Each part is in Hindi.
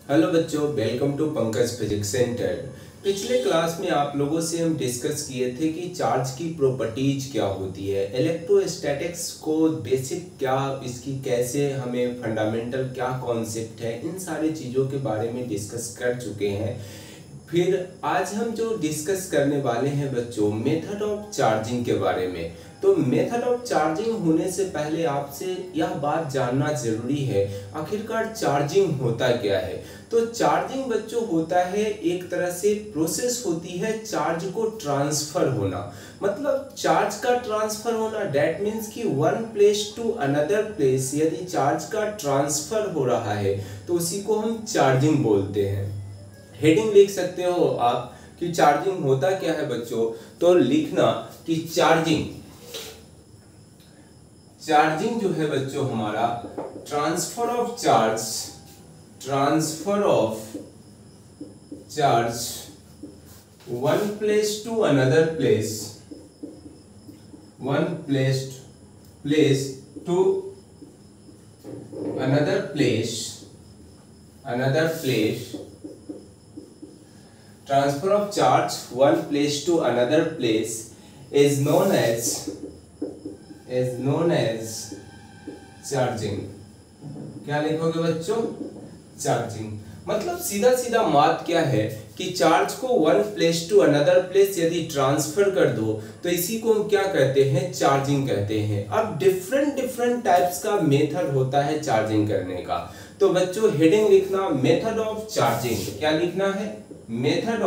हेलो बच्चों, welcome to Pankaj physics centre. पिछले क्लास में आप लोगों से हम डिस्कस किए थे कि चार्ज की प्रॉपर्टीज क्या होती है, इलेक्ट्रोस्टैटिक्स को बेसिक क्या, इसकी कैसे हमें फंडामेंटल क्या कॉन्सेप्ट है, इन सारी चीज़ों के बारे में डिस्कस कर चुके हैं। फिर आज हम जो डिस्कस करने वाले हैं बच्चों, मेथड ऑफ चार्जिंग के बारे में। तो मेथड ऑफ चार्जिंग होने से पहले आपसे यह बात जानना जरूरी है, आखिरकार चार्जिंग होता क्या है। तो चार्जिंग बच्चों होता है एक तरह से प्रोसेस होती है चार्ज को ट्रांसफर होना, मतलब चार्ज का ट्रांसफर होना। दैट मीन्स कि one place to another place यदि चार्ज का ट्रांसफर हो रहा है तो उसी को हम चार्जिंग बोलते हैं। हेडिंग लिख सकते हो आप कि चार्जिंग होता क्या है बच्चों। तो लिखना कि चार्जिंग जो है बच्चों हमारा transfer of charge one place to another place, one place to another place, transfer of charge one place to another place is known as charging। क्या लिखोगे बच्चों? चार्जिंग। मतलब सीधा सीधा बात क्या है कि चार्ज को one place to another place यदि ट्रांसफर कर दो तो इसी को हम क्या कहते हैं? चार्जिंग कहते हैं। अब डिफरेंट टाइप्स का मेथड होता है चार्जिंग करने का। तो बच्चों हेडिंग लिखना मेथड ऑफ चार्जिंग। क्या लिखना है? Method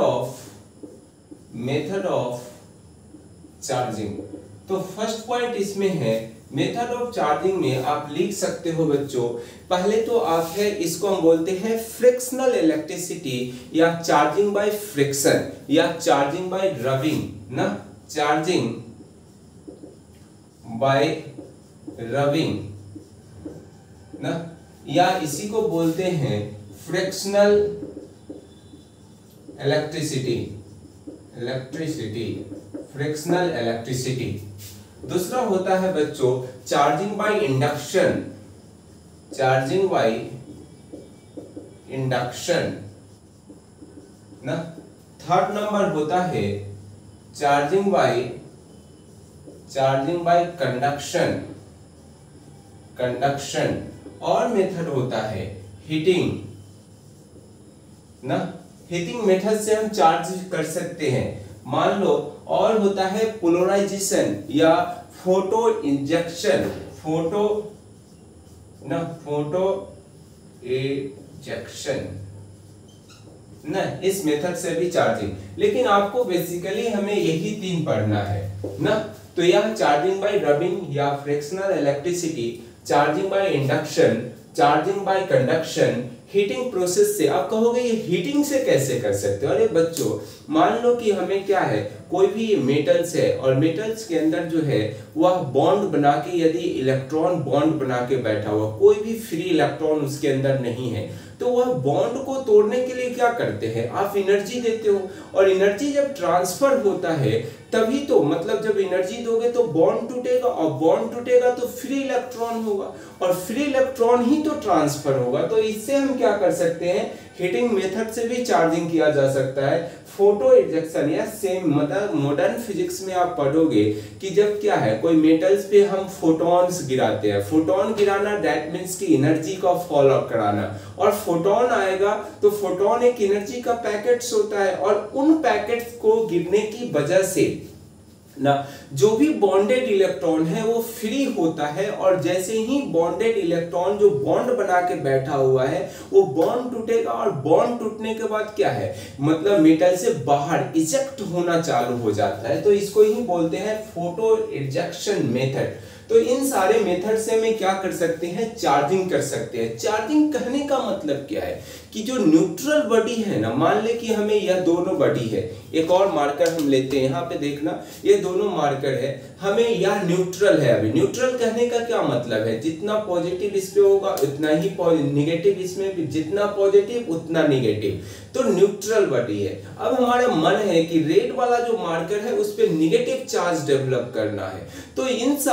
of charging. तो फर्स्ट पॉइंट इसमें है मेथड ऑफ चार्जिंग में आप लिख सकते हो बच्चों, पहले तो आप है इसको हम बोलते हैं फ्रिक्शनल इलेक्ट्रिसिटी या चार्जिंग बाय फ्रिक्शन या चार्जिंग बाय रबिंग ना, चार्जिंग बाय रबिंग ना, या इसी को बोलते हैं फ्रिक्शनल फ्रिक्शनल इलेक्ट्रिसिटी। दूसरा होता है बच्चों चार्जिंग बाय इंडक्शन ना। थर्ड नंबर होता है चार्जिंग बाय कंडक्शन। और मेथड होता है हीटिंग ना, हीटिंग मेथड से हम चार्ज कर सकते हैं, मान लो। और होता है पोलराइजेशन या फोटो इंजेक्शन ना, इस मेथड से भी चार्जिंग। लेकिन आपको बेसिकली हमें यही तीन पढ़ना है ना। तो यह चार्जिंग बाय रबिंग या frictional electricity, charging by induction, charging by conduction, heating process से। आप कहोगे ये हीटिंग से कैसे कर सकते हो? अरे बच्चों मान लो कि हमें क्या है, कोई भी मेटल्स है और मेटल्स के अंदर जो है वह बॉन्ड बना के, यदि इलेक्ट्रॉन बॉन्ड बना के बैठा हुआ, कोई भी फ्री इलेक्ट्रॉन उसके अंदर नहीं है, तो वह बॉन्ड को तोड़ने के लिए क्या करते हैं? आप एनर्जी देते हो। और एनर्जी जब ट्रांसफर होता है तभी तो, मतलब जब एनर्जी दोगे तो बॉन्ड टूटेगा, और बॉन्ड टूटेगा तो फ्री इलेक्ट्रॉन होगा, और फ्री इलेक्ट्रॉन ही तो ट्रांसफर होगा। तो इससे हम क्या कर सकते हैं? हीटिंग मेथड से भी चार्जिंग किया जा सकता है। फोटो इंजेक्शन या सेम, मतलब मॉडर्न फिजिक्स में आप पढ़ोगे कि जब क्या है कोई मेटल्स पे हम फोटॉन्स गिराते हैं, फोटोन गिराना दैट मीन्स की एनर्जी का फॉल ऑफ कराना, और फोटोन आएगा तो फोटोन एक एनर्जी का पैकेट्स होता है, और उन पैकेट्स को गिरने की वजह से ना जो भी बॉन्डेड इलेक्ट्रॉन है वो फ्री होता है। और जैसे ही बॉन्डेड इलेक्ट्रॉन जो बॉन्ड बना के बैठा हुआ है वो बॉन्ड टूटेगा, और बॉन्ड टूटने के बाद क्या है, मतलब मेटल से बाहर इजेक्ट होना चालू हो जाता है। तो इसको ही बोलते हैं फोटो इजेक्शन मेथड। तो इन सारे मेथड से हमें क्या कर सकते हैं? चार्जिंग कर सकते हैं। चार्जिंग कहने का मतलब क्या है कि जो न्यूट्रल बॉडी है ना, मान ले कि हमें यह दोनों बॉडी है, एक और मार्कर हम लेते हैं, यहाँ पे देखना ये दोनों मार्कर है, हमें यह न्यूट्रल है। अभी न्यूट्रल कहने का क्या मतलब है? जितना पॉजिटिव इस पे होगा उतना ही निगेटिव इसमें भी, जितना पॉजिटिव उतना निगेटिव, तो न्यूट्रल बॉडी है। अब हमारा मन है कि रेड वाला जो मार्कर है उस पे निगेटिव चार्ज डेवलप करना है। तो इन सारे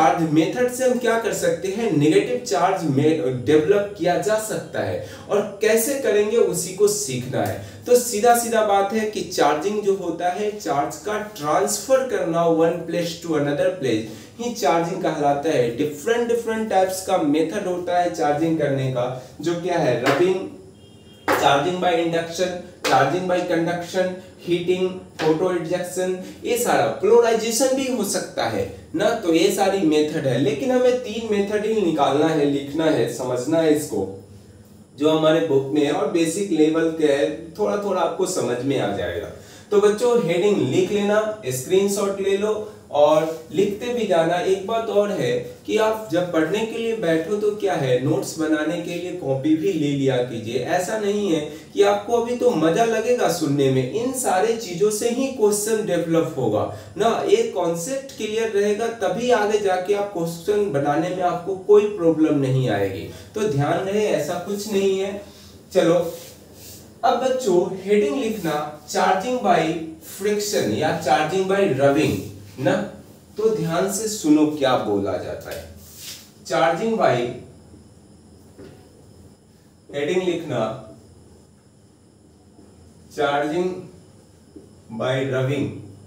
चार्ज मेथड से हम क्या कर सकते हैं, नेगेटिव चार्ज में डेवलप किया जा सकता है, और कैसे करेंगे उसी को सीखना है। तो सीधा सीधा बात है कि चार्जिंग जो होता है, चार्ज का ट्रांसफर करना one place to another place ही चार्जिंग कहलाता है। डिफरेंट टाइप्स का मेथड होता है चार्जिंग करने का, जो क्या है, rubbing, charging by induction, charging by conduction, heating, photo injection, ये सारा पोलराइजेशन भी हो सकता है ना। तो ये सारी मेथड है, लेकिन हमें 3 मेथड ही निकालना है, लिखना है, समझना है इसको, जो हमारे बुक में है और बेसिक लेवल के है, थोड़ा थोड़ा आपको समझ में आ जाएगा। तो बच्चों हेडिंग लिख लेना, स्क्रीनशॉट ले लो और लिखते भी जाना। एक बात और है कि आप जब पढ़ने के लिए बैठो तो क्या है, नोट्स बनाने के लिए कॉपी भी ले लिया कीजिए। ऐसा नहीं है कि आपको अभी तो मजा लगेगा सुनने में, इन सारे चीजों से ही क्वेश्चन डेवलप होगा ना। एक कॉन्सेप्ट क्लियर रहेगा तभी आगे जाके आप क्वेश्चन बनाने में आपको कोई प्रॉब्लम नहीं आएगी। तो ध्यान रहे, ऐसा कुछ नहीं है। चलो अब बच्चों हेडिंग लिखना, चार्जिंग बाय फ्रिक्शन या चार्जिंग बाय रबिंग ना। तो ध्यान से सुनो क्या बोला जाता है। चार्जिंग बाय, हेडिंग लिखना, चार्जिंग बाय रबिंग,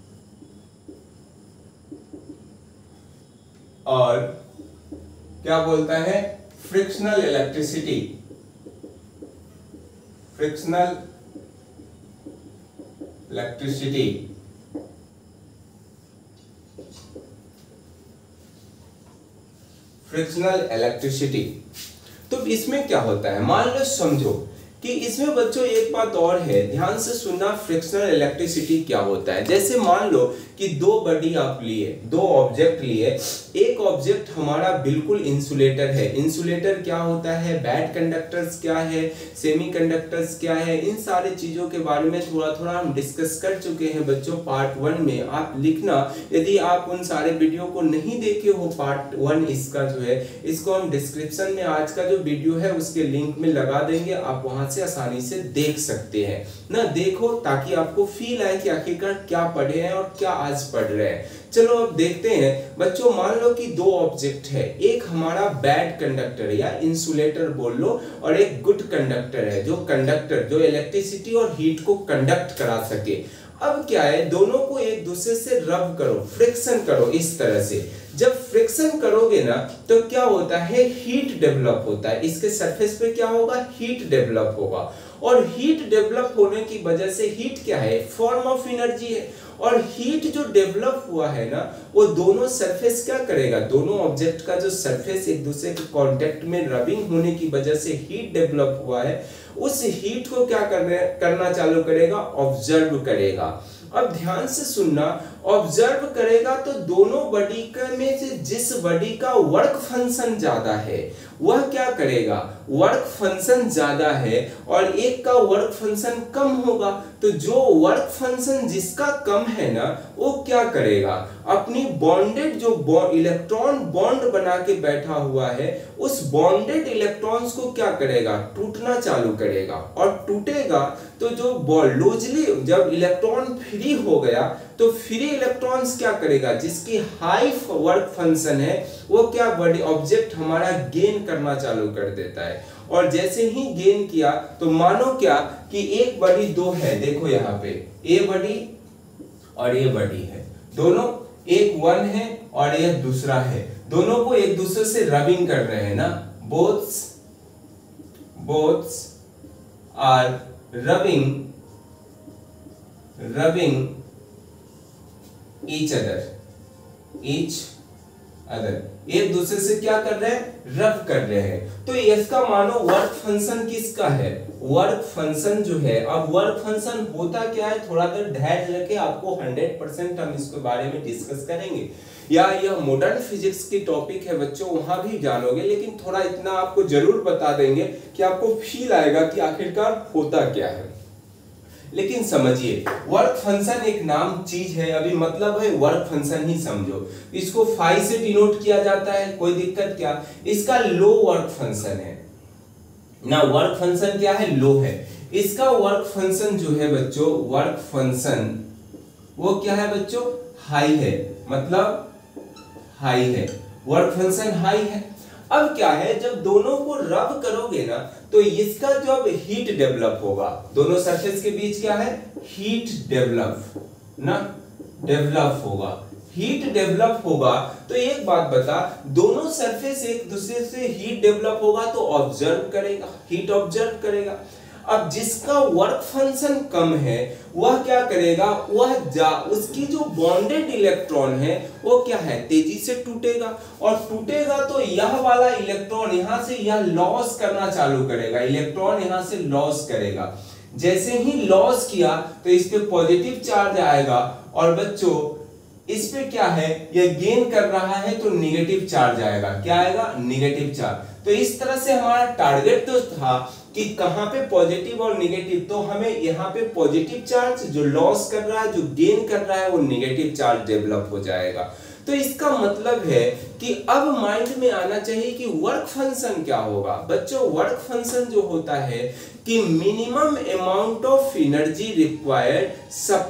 और क्या बोलता है, frictional electricity, frictional electricity. Frictional electricity. तो इसमें क्या होता है, मान लो समझो कि इसमें बच्चों एक बात और है, ध्यान से सुनना, फ्रिक्शनल इलेक्ट्रिसिटी क्या होता है। जैसे मान लो कि 2 बॉडी आप लिए, 2 ऑब्जेक्ट लिए। एक ऑब्जेक्ट हमारा बिल्कुल इंसुलेटर है। इंसुलेटर क्या होता है, बैड कंडक्टर्स क्या है, सेमीकंडक्टर्स क्या है, इन सारे चीजों के बारे में थोड़ा थोड़ा हम डिस्कस कर चुके हैं बच्चों पार्ट 1 में। आप लिखना, यदि आप उन सारे वीडियो को नहीं देखे हो पार्ट 1 इसका जो है, इसको हम डिस्क्रिप्शन में आज का जो वीडियो है उसके लिंक में लगा देंगे, आप वहां से आसानी से देख सकते हैं ना। देखो ताकि आपको फील आए कि आखिरकार क्या पढ़े हैं और क्या आज पढ़ रहे हैं। चलो अब देखते हैं बच्चों, मान लो कि 2 ऑब्जेक्ट है, एक हमारा बैड कंडक्टर या इंसुलेटर बोल लो, और एक गुड कंडक्टर है, जो इलेक्ट्रिसिटी और हीट को कंडक्ट करा सके। अब क्या है, दोनों को एक दूसरे से रब करो, फ्रिक्शन करो इस तरह से। जब फ्रिक्शन करोगे ना तो क्या होता है, हीट डेवलप होता है। इसके सरफेस पे क्या होगा, हीट डेवलप होगा, और हीट डेवलप होने की वजह से, हीट क्या है, फॉर्म ऑफ एनर्जी है, और हीट जो डेवलप हुआ है ना, वो दोनों सरफेस क्या करेगा, दोनों ऑब्जेक्ट का जो सरफेस एक दूसरे के कांटेक्ट में रबिंग होने की वजह से हीट डेवलप हुआ है, उस हीट को क्या करना चालू करेगा, ऑब्जर्व करेगा। अब ध्यान से सुनना, ऑब्जर्व करेगा तो दोनों बॉडी में से जिस बॉडी का वर्क फंक्शन ज्यादा है वह क्या करेगा, वर्क फंक्शन ज्यादा है, और एक का वर्क फंक्शन कम होगा। तो जो वर्क फंक्शन जिसका कम है ना, वो क्या करेगा, अपनी बॉन्डेड जो इलेक्ट्रॉन बॉन्ड बना के बैठा हुआ है, उस बॉन्डेड इलेक्ट्रॉन्स को क्या करेगा, टूटना चालू करेगा। और टूटेगा तो जो लूजली जब इलेक्ट्रॉन फ्री हो गया तो फ्री इलेक्ट्रॉन्स क्या करेगा, जिसकी हाई वर्क फंक्शन है, वो क्या बॉडी ऑब्जेक्ट हमारा गेन करना चालू कर देता है। और जैसे ही गेन किया तो मानो क्या कि एक बॉडी 2 है, देखो यहाँ पे ए बॉडी और ये बॉडी है, दोनों एक 1 है और ये दूसरा है, दोनों को एक दूसरे से रबिंग कर रहे हैं ना, boths are rubbing each other, एक दूसरे से क्या कर रहे हैं, रब कर रहे हैं। तो इसका मानो वर्क फंक्शन किसका है, वर्क फंक्शन जो है। अब वर्क फंक्शन होता क्या है, थोड़ा देर धैर्य रखे, आपको 100% हम इसके बारे में डिस्कस करेंगे, या यह मॉडर्न फिजिक्स की टॉपिक है बच्चों, वहां भी जानोगे, लेकिन थोड़ा इतना आपको जरूर बता देंगे कि आपको फील आएगा कि आखिरकार होता क्या है। लेकिन समझिए, वर्क फंक्शन एक नाम चीज है, अभी मतलब है वर्क फंक्शन ही समझो। इसको फाई से डिनोट किया जाता है, कोई दिक्कत क्या, इसका लो वर्क फंक्शन है ना, वर्क फंक्शन क्या है, लो है। इसका वर्क फंक्शन जो है बच्चों, वर्क फंक्शन वो क्या है बच्चों, हाई है, मतलब हाई है। वर्क फंक्शन हाई है। अब क्या है, जब दोनों को रब करोगे ना तो इसका जो अब हीट डेवलप होगा, दोनों सरफेस के बीच क्या है, हीट डेवलप होगा। हीट डेवलप होगा तो एक बात बता, दोनों सरफेस एक दूसरे से हीट डेवलप होगा तो ऑब्जर्व करेगा, हीट ऑब्जर्व करेगा। अब जिसका वर्क फंक्शन कम है वह क्या करेगा, उसकी जो बॉन्डेड इलेक्ट्रॉन है वो क्या है, तेजी से टूटेगा, और टूटेगा तो यह वाला इलेक्ट्रॉन यहां से यह लॉस करना चालू करेगा, इलेक्ट्रॉन यहां से लॉस करेगा। जैसे ही लॉस किया तो इस पे पॉजिटिव चार्ज आएगा, और बच्चों इस पे क्या है, यह गेन कर रहा है तो नेगेटिव चार्ज आएगा। क्या आएगा, नेगेटिव चार्ज। तो इस तरह से हमारा टारगेट तो था कि कहां पे पॉजिटिव और नेगेटिव, तो हमें यहाँ पे पॉजिटिव चार्ज जो लॉस कर रहा है, जो गेन कर रहा है, वो नेगेटिव चार्ज डेवलप हो जाएगा। तो इसका मतलब है कि अब माइंड में आना चाहिए कि वर्क फंक्शन क्या होगा। बच्चों वर्क फंक्शन जो होता है कि minimum amount of energy required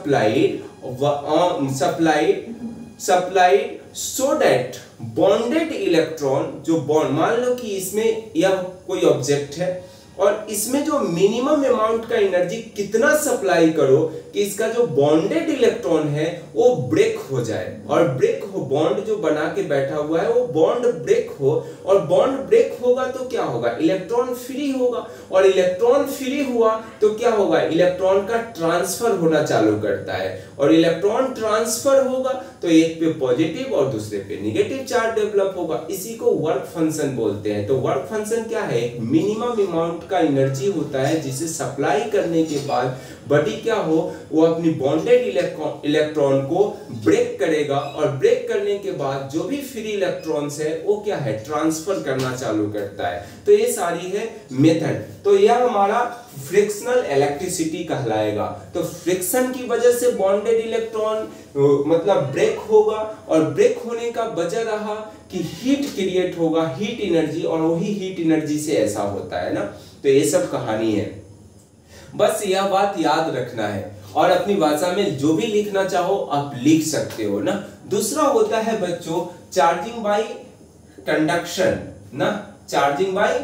supplied so that bonded electron, जो बॉन्ड, मान लो कि इसमें यह कोई ऑब्जेक्ट है और इसमें जो मिनिमम अमाउंट का एनर्जी कितना सप्लाई करो कि इसका जो बॉन्डेड इलेक्ट्रॉन है वो ब्रेक हो जाए, और ब्रेक हो, बॉन्ड जो बना के बैठा हुआ है वो बॉन्ड ब्रेक हो, और बॉन्ड ब्रेक होगा तो क्या होगा, इलेक्ट्रॉन फ्री होगा, और इलेक्ट्रॉन फ्री हुआ तो क्या होगा, इलेक्ट्रॉन का ट्रांसफर होना चालू करता है, और इलेक्ट्रॉन ट्रांसफर होगा तो एक पे पॉजिटिव और दूसरे पे नेगेटिव चार्ज डेवलप होगा। इसी को वर्क फंक्शन बोलते हैं। तो वर्क फंक्शन क्या है, एक मिनिमम अमाउंट का एनर्जी होता है जिसे सप्लाई करने के बाद बॉडी क्या हो, वो अपनी बॉन्डेड इलेक्ट्रॉन को ब्रेक करेगा, और ब्रेक करने के बाद जो भी फ्री इलेक्ट्रॉन्स है वो क्या है, ट्रांसफर करना चालू करता है। तो ये सारी है मेथड। तो यह हमारा फ्रिक्शनल इलेक्ट्रिसिटी कहलाएगा। तो फ्रिक्शन की वजह से बॉन्डेड इलेक्ट्रॉन मतलब ब्रेक होगा, और ब्रेक होने का वजह रहा कि हीट क्रिएट होगा, हीट एनर्जी, और वही हीट एनर्जी से ऐसा होता है ना। तो ये सब कहानी है, बस यह बात याद रखना है, और अपनी भाषा में जो भी लिखना चाहो आप लिख सकते हो ना। दूसरा होता है बच्चों चार्जिंग बाय कंडक्शन ना, चार्जिंग बाय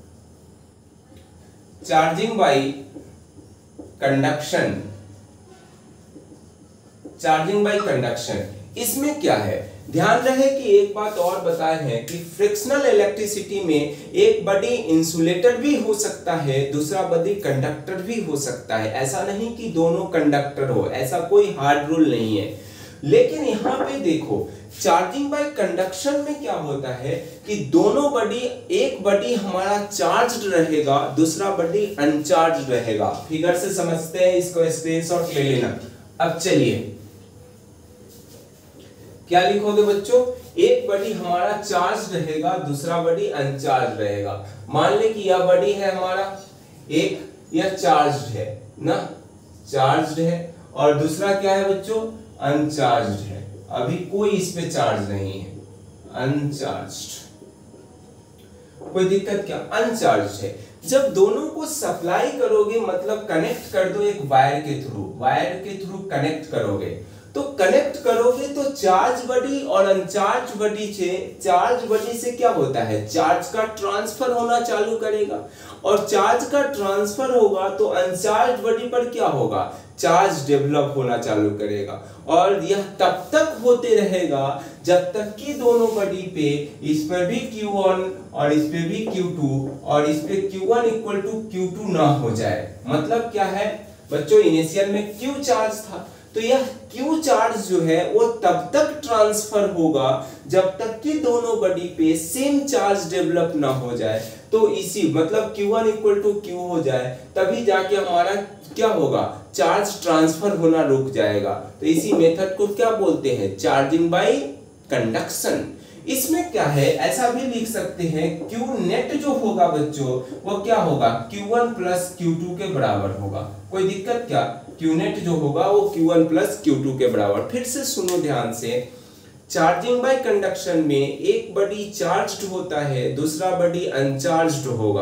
कंडक्शन। इसमें क्या है, ध्यान रहे कि एक बात और बताए हैं कि फ्रिक्शनल इलेक्ट्रिसिटी में एक बॉडी इंसुलेटर भी हो सकता है, दूसरा बॉडी कंडक्टर भी हो सकता है। ऐसा नहीं कि दोनों कंडक्टर हो, ऐसा कोई हार्ड रूल नहीं है। लेकिन यहाँ पे देखो चार्जिंग बाय कंडक्शन में क्या होता है कि दोनों बॉडी, एक बॉडी हमारा चार्ज्ड रहेगा, दूसरा बॉडी अनचार्ज्ड रहेगा। फिगर से समझते हैं इसको, स्क्रीनशॉट ले लेना। अब चलिए क्या लिखोगे बच्चों, एक बॉडी हमारा चार्ज रहेगा, दूसरा बॉडी अनचार्ज रहेगा। मान ले कि यह बॉडी है हमारा एक, यह चार्ज्ड है ना, चार्ज्ड है, और दूसरा क्या है बच्चों, अनचार्ज्ड है। अभी कोई इस पे चार्ज नहीं है, अनचार्ज्ड। कोई दिक्कत क्या, अनचार्ज्ड है। जब दोनों को सप्लाई करोगे, मतलब कनेक्ट कर दो एक वायर के थ्रू कनेक्ट करोगे, तो कनेक्ट करोगे तो चार्ज बॉडी और अनचार्ज बॉडी से, चार्ज बॉडी से क्या होता है, चार्ज का ट्रांसफर होना चालू करेगा, और चार्ज का ट्रांसफर होगा तो अनचार्ज बॉडी पर क्या होगा, चार्ज डेवलप होना चालू करेगा। और यह तब तक होते रहेगा जब तक कि दोनों बॉडी पे, इस पर भी Q1 और इस पे भी Q2 और इस पे Q1 इक्वल टू Q2 ना हो जाए। मतलब क्या है बच्चों, इनिशियल में Q चार्ज था, तो यह Q चार्ज जो है वो तब तक ट्रांसफर होगा जब तक कि दोनों बॉडी पे सेम चार्ज डेवलप ना हो जाए। तो इसी मतलब Q1 इक्वल टू Q हो जाए, तभी जाके हमारा क्या होगा, चार्ज ट्रांसफर होना रुक जाएगा। तो इसी मेथड को क्या बोलते हैं, चार्जिंग बाय कंडक्शन। इसमें क्या है, ऐसा भी लिख सकते हैं Q नेट जो होगा बच्चों वो क्या होगा, Q1 प्लस Q2 के बराबर होगा। कोई दिक्कत क्या, Q नेट जो होगा वो Q1 प्लस Q2 के बराबर। फिर से सुनो ध्यान से, चार्जिंग बाय कंडक्शन में एक बॉडी चार्ज्ड होता है, दूसरा बॉडी अनचार्ज्ड होगा।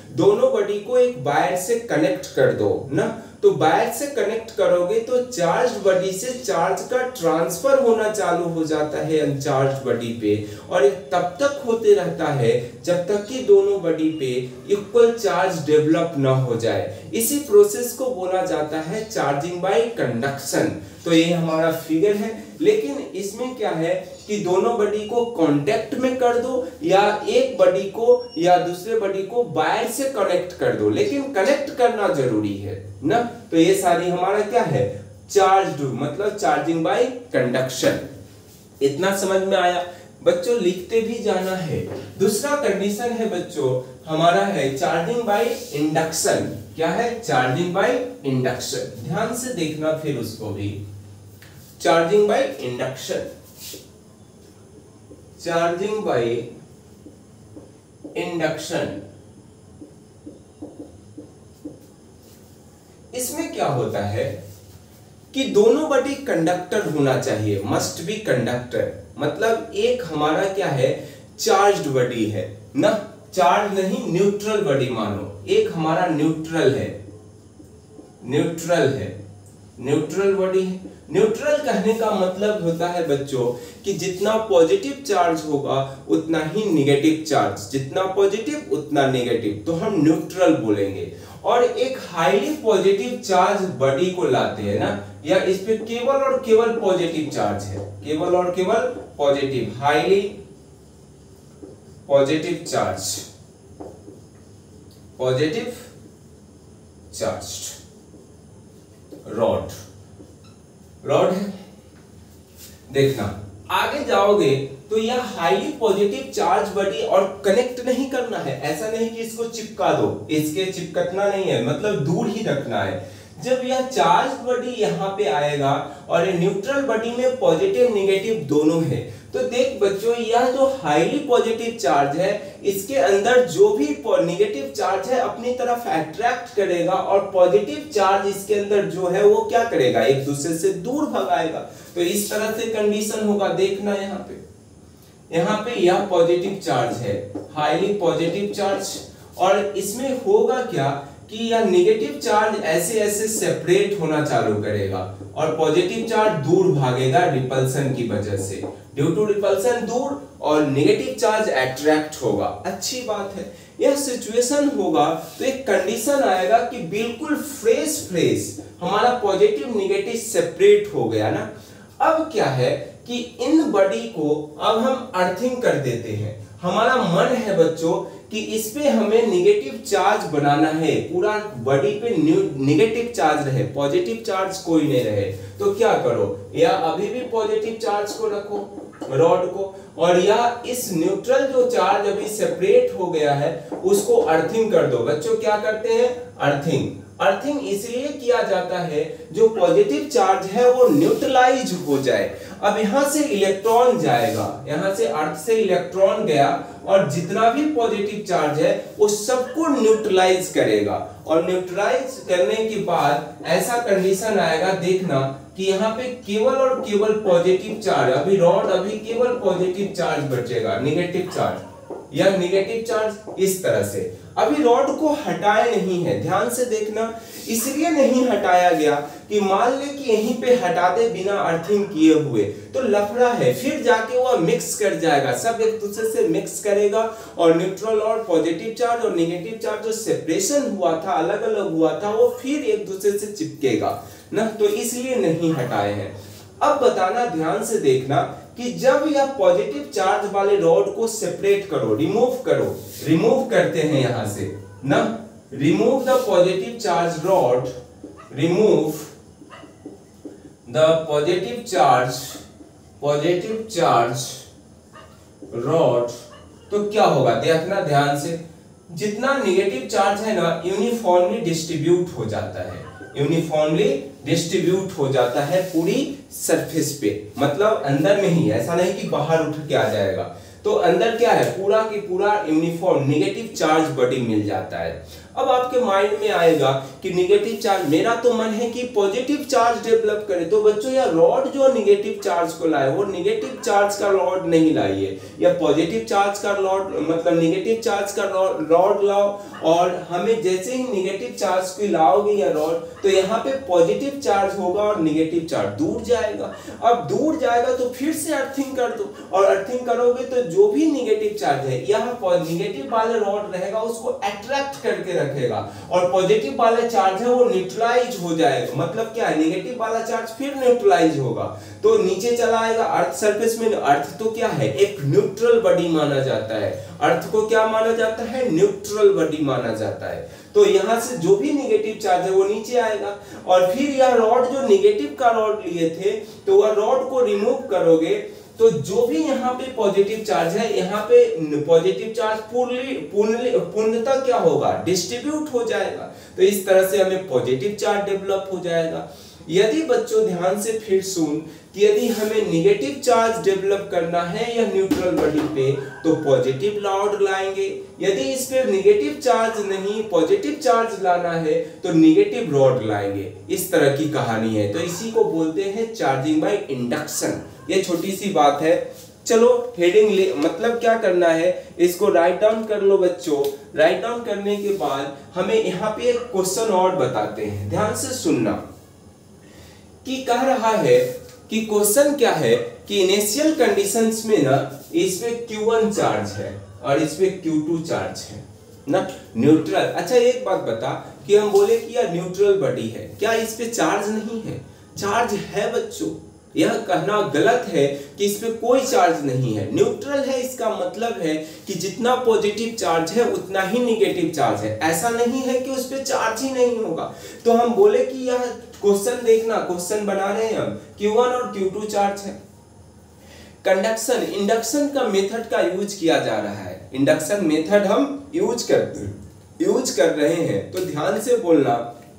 दोनों बॉडी को एक वायर से कनेक्ट कर दो ना, तो वायर से कनेक्ट करोगे तो चार्ज बॉडी से चार्ज का ट्रांसफर होना चालू हो जाता है अनचार्ज बॉडी पे, और तब तक होते रहता है जब तक कि दोनों बॉडी पे इक्वल चार्ज डेवलप ना हो जाए। इसी प्रोसेस को बोला जाता है चार्जिंग बाय कंडक्शन। तो ये हमारा फिगर है, लेकिन इसमें क्या है कि दोनों बॉडी को कांटेक्ट में कर दो या एक बॉडी को या दूसरे बॉडी को वायर से कनेक्ट कर दो, लेकिन कनेक्ट करना जरूरी है ना। तो ये सारी हमारा क्या है, चार्ज मतलब चार्जिंग बाय कंडक्शन। इतना समझ में आया बच्चों, लिखते भी जाना है। दूसरा कंडीशन है बच्चों हमारा है चार्जिंग बाय इंडक्शन। क्या है, चार्जिंग बाय इंडक्शन। ध्यान से देखना फिर उसको भी, charging by induction, charging by induction. इसमें क्या होता है कि दोनों बॉडी कंडक्टर होना चाहिए, मस्ट बी कंडक्टर। मतलब एक हमारा क्या है, चार्ज्ड बॉडी है ना, चार्ज नहीं न्यूट्रल बॉडी मानो, एक हमारा न्यूट्रल है, न्यूट्रल है, न्यूट्रल बॉडी है। न्यूट्रल कहने का मतलब होता है बच्चों कि जितना पॉजिटिव चार्ज होगा उतना ही नेगेटिव चार्ज, जितना पॉजिटिव उतना नेगेटिव, तो हम न्यूट्रल बोलेंगे। और एक हाईली पॉजिटिव चार्ज बॉडी को लाते हैं ना, या इस पे केवल और केवल पॉजिटिव चार्ज है, केवल और केवल positive, highly positive charge, positive charge rod, rod है। देखना आगे जाओगे तो यह हाईली पॉजिटिव चार्ज बॉडी, और कनेक्ट नहीं करना है, ऐसा नहीं कि इसको चिपका दो, इसके चिपकना नहीं है, मतलब दूर ही रखना है। जब यह चार्ज बॉडी यहाँ पे आएगा और ये न्यूट्रल बॉडी में पॉजिटिव नेगेटिव दोनों है, तो देख बच्चों यह जो हाईली पॉजिटिव चार्ज है इसके अंदर जो भी नेगेटिव चार्ज है अपनी तरफ अट्रैक्ट करेगा, और पॉजिटिव चार्ज इसके अंदर जो है वो क्या करेगा, एक दूसरे से दूर भगाएगा। तो इस तरह से कंडीशन होगा। देखना यहाँ पे यह पॉजिटिव चार्ज है, हाईली पॉजिटिव चार्ज, और इसमें होगा क्या कि यह नेगेटिव चार्ज ऐसे ऐसे सेपरेट होना चालू करेगा और पॉजिटिव चार्ज दूर भागेगा रिपल्सन की वजह से। ड्यू टू रिपल्सन दूर और नेगेटिव चार्ज अट्रैक्ट होगा। अच्छी बात है। यह सिचुएशन होगा तो एक कंडीशन आएगा कि बिल्कुल फ्रेश हमारा पॉजिटिव नेगेटिव सेपरेट हो गया ना। अब क्या है कि इन बॉडी को अब हम अर्थिंग कर देते हैं। हमारा मन है बच्चों कि इस पे हमें नेगेटिव चार्ज बनाना है, पूरा बॉडी पे नेगेटिव चार्ज रहे, पॉजिटिव चार्ज कोई नहीं रहे। तो क्या करो, या अभी भी पॉजिटिव चार्ज को रखो रॉड को, और या इस न्यूट्रल जो चार्ज अभी सेपरेट हो गया है उसको अर्थिंग कर दो। बच्चों क्या करते हैं, अर्थिंग। अर्थिंग इसलिए किया जाता है जो पॉजिटिव चार्ज है वो न्यूट्रलाइज हो जाए। अब यहां से इलेक्ट्रॉन जाएगा, यहां से अर्थ से इलेक्ट्रॉन गया और जितना भी पॉजिटिव चार्ज है वो सबको न्यूट्रलाइज करेगा, और न्यूट्रलाइज करने के बाद ऐसा कंडीशन आएगा, देखना कि यहाँ पे केवल और केवल पॉजिटिव चार्ज, अभी रॉड अभी केवल पॉजिटिव चार्ज बचेगा, नेगेटिव चार्ज या नेगेटिव चार्ज इस तरह से। अभी रॉड को हटाए नहीं है, ध्यान से देखना, इसलिए नहीं हटाया गया कि मान ले कि यहीं पे हटा दे बिना अर्थिंग किए हुए तो लफड़ा है, फिर जाके वो मिक्स कर जाएगा, सब एक दूसरे से मिक्स करेगा और न्यूट्रल और पॉजिटिव चार्ज और नेगेटिव चार्ज जो सेपरेशन हुआ था, अलग अलग हुआ था, वो फिर एक दूसरे से चिपकेगा ना, तो इसलिए नहीं हटाए हैं। अब बताना, ध्यान से देखना कि जब यह पॉजिटिव चार्ज वाले रॉड को सेपरेट करो, रिमूव करते हैं यहां से ना, remove the positive charge rod, remove the positive charge rod, तो क्या होगा देखना ध्यान से, जितना नेगेटिव चार्ज है ना यूनिफॉर्मली डिस्ट्रीब्यूट हो जाता है, यूनिफॉर्मली डिस्ट्रीब्यूट हो जाता है पूरी सरफेस पे, मतलब अंदर में ही, ऐसा नहीं कि बाहर उठ के आ जाएगा। तो अंदर क्या है, पूरा की पूरा यूनिफॉर्म नेगेटिव चार्ज बॉडी मिल जाता है। अब आपके माइंड में आएगा कि नेगेटिव चार्ज, मेरा तो मन है कि पॉजिटिव चार्ज डेवलप करे, तो बच्चों यह रॉड जो नेगेटिव चार्ज को लाए वो नेगेटिव चार्ज का रॉड नहीं लाइए, या पॉजिटिव चार्ज का रॉड मतलब नेगेटिव चार्ज का रॉड लाओ, और हमें जैसे ही नेगेटिव चार्ज को लाओगे या रॉड, तो यहाँ पे पॉजिटिव चार्ज होगा और नेगेटिव चार्ज दूर जाएगा। अब दूर जाएगा तो फिर से अर्थिंग कर दो, और अर्थिंग करोगे तो जो भी नेगेटिव चार्ज है यहाँ नेगेटिव वाला रॉड रहेगा उसको अट्रैक्ट करके रखेगा, और पॉजिटिव वाला चार्ज है वो न्यूट्रलाइज हो जाएगा। मतलब क्या है, नेगेटिव वाला चार्ज फिर न्यूट्रलाइज होगा तो नीचे चला आएगा अर्थ सरफेस में। अर्थ तो क्या है, एक न्यूट्रल बॉडी माना जाता है। अर्थ को क्या माना जाता है, न्यूट्रल बॉडी माना जाता है। तो यहाँ से जो भी नेगेटिव चार्ज है वो नीचे आएगा, और फिर यह रॉड जो नेगेटिव का रॉड लिए थे तो वह रॉड को रिमूव करोगे तो जो भी यहाँ पे पॉजिटिव चार्ज है, यहाँ पे पॉजिटिव चार्ज पूर्णतः क्या होगा, डिस्ट्रीब्यूट हो जाएगा। तो इस तरह से हमें पॉजिटिव चार्ज डेवलप हो जाएगा। यदि बच्चों ध्यान से फिर सुन कि यदि हमें नेगेटिव चार्ज डेवलप करना है या न्यूट्रल बॉडी पे तो पॉजिटिव रॉड लाएंगे, यदि इस पे नेगेटिव चार्ज नहीं पॉजिटिव चार्ज लाना है तो नेगेटिव रॉड लाएंगे। इस तरह की कहानी है, तो इसी को बोलते हैं चार्जिंग बाय इंडक्शन। ये छोटी सी बात है। चलो हेडिंग ले, मतलब क्या करना है, इसको राइट डाउन कर लो बच्चों। राइट डाउन करने के बाद हमें यहाँ पे एक क्वेश्चन और बताते हैं, ध्यान से सुनना। कि कह रहा है कि क्वेश्चन क्या है कि इनिशियल कंडीशंस में ना इसमें Q1 चार्ज है और इसमें Q2 चार्ज है ना, न्यूट्रल। अच्छा एक बात बता कि हम बोले कि यह न्यूट्रल बॉडी है, क्या इस पे चार्ज नहीं है? चार्ज है बच्चों, यह कहना गलत है कि इस पे कोई चार्ज नहीं है। न्यूट्रल है इसका मतलब है कि जितना पॉजिटिव चार्ज है उतना ही नेगेटिव चार्ज है, ऐसा नहीं है कि उस पे चार्ज ही नहीं होगा। तो हम बोले कि यह क्वेश्चन देखना, क्वेश्चन बना रहे हैं हम, Q1 और Q2 चार्ज है। कंडक्शन, इंडक्शन का मेथड का यूज किया जा रहा है, इंडक्शन मेथड हम यूज कर रहे हैं। तो ध्यान से बोलना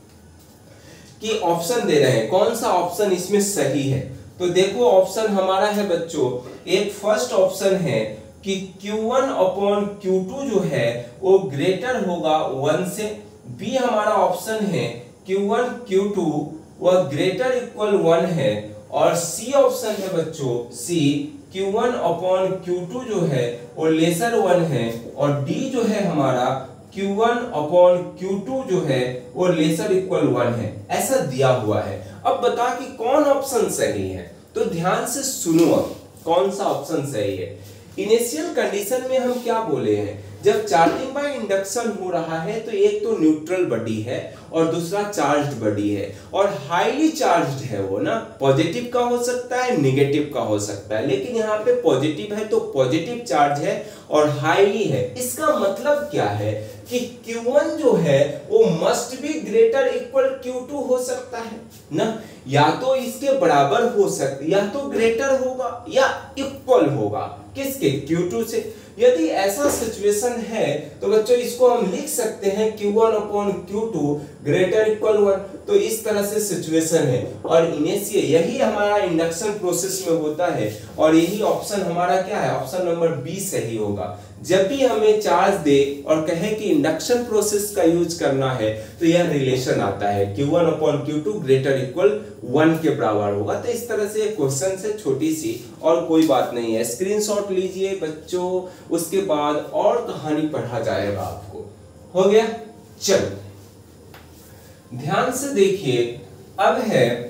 कि ऑप्शन दे रहे हैं, कौन सा ऑप्शन इसमें सही है। तो देखो ऑप्शन हमारा है बच्चों, एक फर्स्ट ऑप्शन है कि Q1 अपॉन Q2 जो है वो ग्रेटर होगा 1 से। बी हमारा ऑप्शन है Q1 Q2 वह ग्रेटर इक्वल 1 है। और सी ऑप्शन है बच्चों, सी Q1 अपॉन Q2 जो है वो लेसर 1 है। और डी जो है हमारा Q1 अपॉन Q2 जो है वो लेसर इक्वल 1 है, ऐसा दिया हुआ है। अब बता कि कौन ऑप्शन सही है, तो ध्यान से सुनो अब कौन सा ऑप्शन सही है। इनिशियल कंडीशन में हम क्या बोले हैं, जब चार्जिंग बाय इंडक्शन हो रहा है तो एक तो न्यूट्रल बॉडी है और दूसरा चार्ज्ड बॉडी है, और हाईली चार्ज्ड है वो ना, पॉजिटिव का हो सकता है नेगेटिव का हो सकता है, लेकिन यहाँ पे पॉजिटिव है तो पॉजिटिव चार्ज है और हाईली है। इसका मतलब क्या है कि Q1 जो है वो must be greater equal Q2 हो सकता है ना, या तो इसके बराबर हो सकता है, या तो ग्रेटर होगा या इक्वल होगा किसके, Q2 से। यदि ऐसा सिचुएशन है तो बच्चों इसको हम लिख सकते हैं Q1 upon Q2 greater equal 1। तो इस तरह से सिचुएशन है, और इनिशियल यही हमारा इंडक्शन प्रोसेस में होता है, और यही ऑप्शन हमारा क्या है, ऑप्शन नंबर बी सही होगा। जब भी हमें चार्ज दे और कहे कि इंडक्शन प्रोसेस का यूज करना है तो यह रिलेशन आता है Q1 upon Q2 greater equal 1 के बराबर होगा। तो इस तरह से क्वेश्चन से छोटी सी और कोई बात नहीं है, स्क्रीनशॉट लीजिए बच्चों, उसके बाद और कहानी पढ़ा जाएगा आपको। हो गया, चलो ध्यान से देखिए। अब है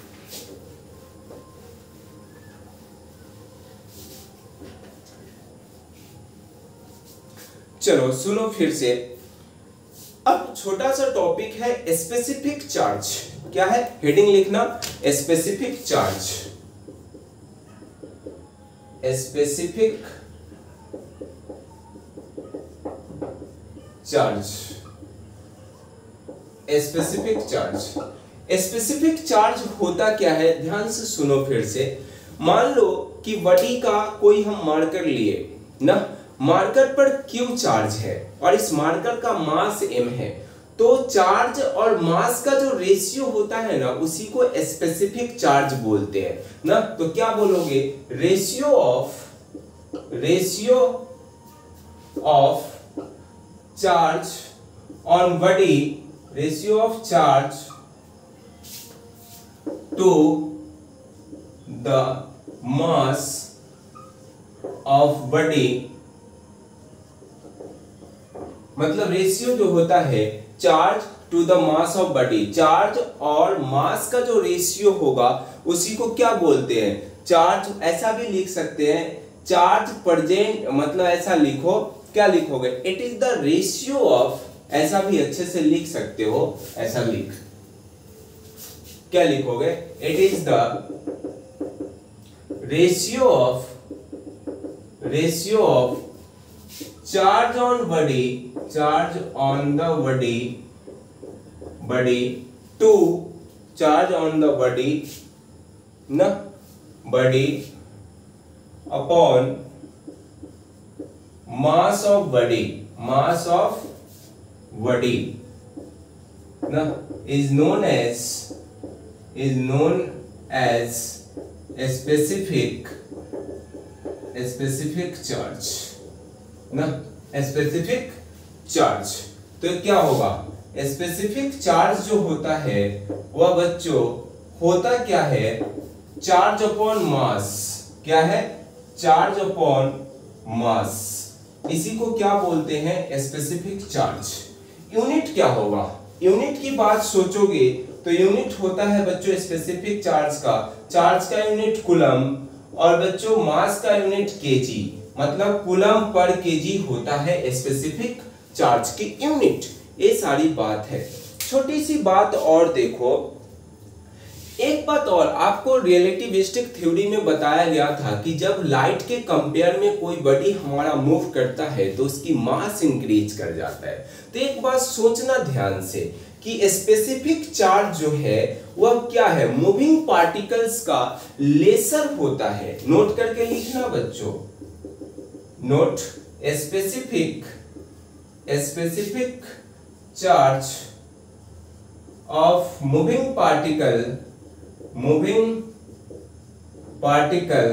चलो सुनो फिर से, अब छोटा सा टॉपिक है स्पेसिफिक चार्ज। क्या है, हेडिंग लिखना specific charge. Specific charge, specific charge. Specific charge होता क्या है, ध्यान से सुनो फिर से। मान लो कि बॉडी का कोई हम मार्कर लिए ना, मार्कर पर Q चार्ज है और इस मार्कर का मास m है, तो चार्ज और मास का जो रेशियो होता है ना उसी को स्पेसिफिक चार्ज बोलते हैं ना। तो क्या बोलोगे, ratio of charge on body, ratio of charge to the mass of body, मतलब रेशियो जो होता है charge to the mass of body, charge और मास का जो रेशियो होगा उसी को क्या बोलते हैं, चार्ज। ऐसा भी लिख सकते हैं चार्ज प्रेजेंट, मतलब ऐसा लिखो, क्या लिखोगे, it is the ratio of, ऐसा भी अच्छे से लिख सकते हो, ऐसा लिख, क्या लिखोगे, it is the ratio of charge on body, charge on the body to charge on the body न body upon mass of body, mass of body न is known as a specific charge ना, स्पेसिफिक चार्ज। तो क्या होगा, स्पेसिफिक चार्ज जो होता है वह बच्चों होता क्या है, चार्ज अपॉन मास, क्या है, चार्ज अपॉन मास, इसी को क्या बोलते हैं, स्पेसिफिक चार्ज। यूनिट क्या होगा, यूनिट की बात सोचोगे तो यूनिट होता है बच्चों स्पेसिफिक चार्ज का यूनिट कूलम, और बच्चों मास का यूनिट केजी, मतलब कूलम पर केजी होता है स्पेसिफिक चार्ज की यूनिट। ये सारी बात है। छोटी सी बात और देखो, एक बात और, आपको रिलेटिविस्टिक थ्योरी में बताया गया था कि जब लाइट के कंपेयर में कोई बॉडी हमारा मूव करता है तो उसकी मास इंक्रीज कर जाता है। तो एक बात सोचना ध्यान से कि स्पेसिफिक चार्ज जो है वह क्या है, मूविंग पार्टिकल्स का लेसर होता है। नोट करके लिखना बच्चों, note, specific charge of moving particle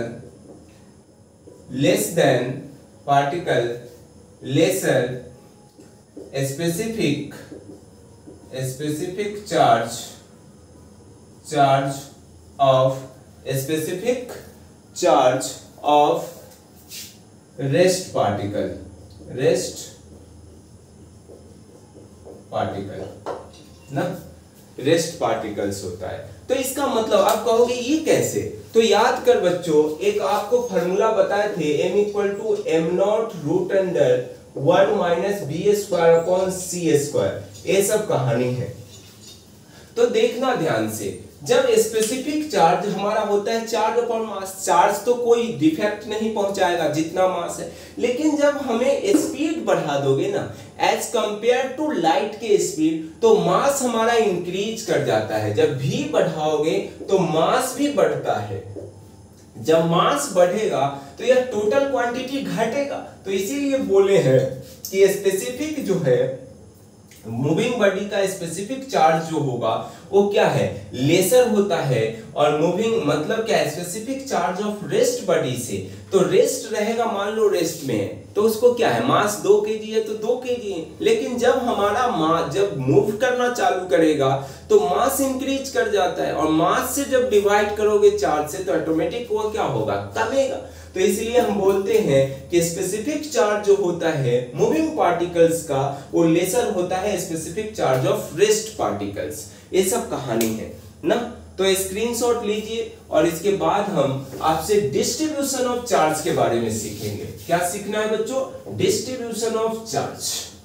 less than lesser specific charge of rest particle ना, रेस्ट पार्टिकल्स होता है। तो इसका मतलब आप कहोगे ये कैसे, तो याद कर बच्चों, एक आपको फॉर्मूला बताए थे, m equal to m not root under 1 minus B square upon C square, ये सब कहानी है। तो देखना ध्यान से, जब स्पेसिफिक चार्ज हमारा होता है चार्ज अपॉन मास, चार्ज तो कोई डिफेक्ट नहीं पहुंचाएगा जितना मास है, लेकिन जब हमें स्पीड बढ़ा दोगे ना एज कंपेयर टू लाइट के स्पीड, तो मास हमारा इंक्रीज कर जाता है। जब भी बढ़ाओगे तो मास भी बढ़ता है। जब मास बढ़ेगा तो यह टोटल क्वांटिटी घटेगा। तो इसीलिए बोले हैं कि स्पेसिफिक जो है मूविंग बॉडी का स्पेसिफिक चार्ज जो होगा वो क्या है, लेसर होता है, और मूविंग मतलब क्या है, specific charge of rest body से। तो रेस्ट रहेगा, मान लो रेस्ट में, तो उसको क्या है, मास 2 kg है तो 2 kg है। लेकिन जब हमारा मास जब मूव करना चालू करेगा तो मास इंक्रीज कर जाता है, और मास से जब डिवाइड करोगे चार्ज से तो ऑटोमेटिक वो क्या होगा, कमेगा। तो इसलिए हम बोलते हैं कि स्पेसिफिक चार्ज जो होता है मूविंग पार्टिकल्स का वो लेसर होता है specific charge of rest particles. ये सब कहानी है ना। तो स्क्रीनशॉट लीजिए, और इसके बाद हम आपसे डिस्ट्रीब्यूशन ऑफ चार्ज के बारे में सीखेंगे। क्या सीखना है बच्चों, डिस्ट्रीब्यूशन ऑफ चार्ज।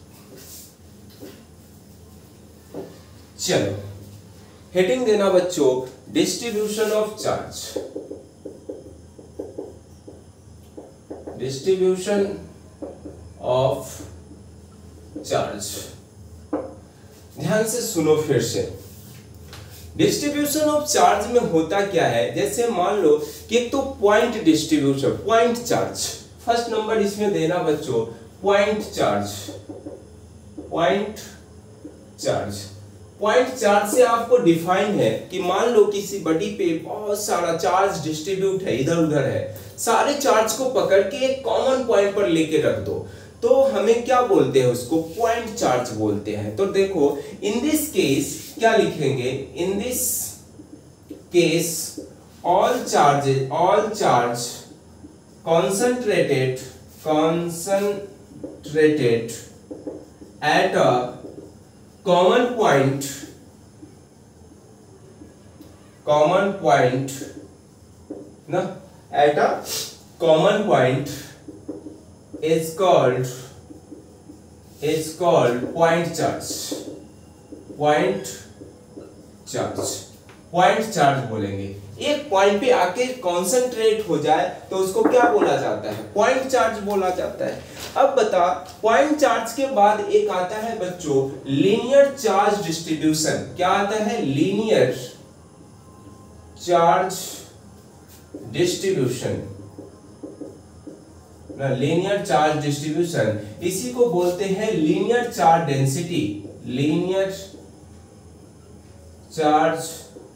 चलो हेडिंग देना बच्चों, distribution of charge. Distribution of charge, ध्यान से सुनो फिर से। डिस्ट्रीब्यूशन ऑफ चार्ज में होता क्या है, जैसे मान लो कि एक तो point distribution, point charge, first number इसमें देना बच्चों, पॉइंट चार्ज। पॉइंट चार्ज से आपको डिफाइन है कि मान लो किसी बॉडी पे बहुत सारा चार्ज डिस्ट्रीब्यूट है, इधर उधर है, सारे चार्ज को पकड़ के एक कॉमन पॉइंट पर लेके रख दो, तो हमें क्या बोलते हैं, उसको पॉइंट चार्ज बोलते हैं। तो देखो इन दिस केस क्या लिखेंगे, in this case all charge concentrated at a common point ना, at a common point is called point charge। Point charge बोलेंगे। एक पॉइंट पे आके कॉन्सेंट्रेट हो जाए तो उसको क्या बोला जाता है, पॉइंट चार्ज बोला जाता है। अब बता, पॉइंट चार्ज के बाद एक आता है बच्चों लीनियर चार्ज डिस्ट्रीब्यूशन। क्या आता है, लीनियर चार्ज डिस्ट्रीब्यूशन ना, लीनियर चार्ज डिस्ट्रीब्यूशन, इसी को बोलते हैं linear charge density. Linear charge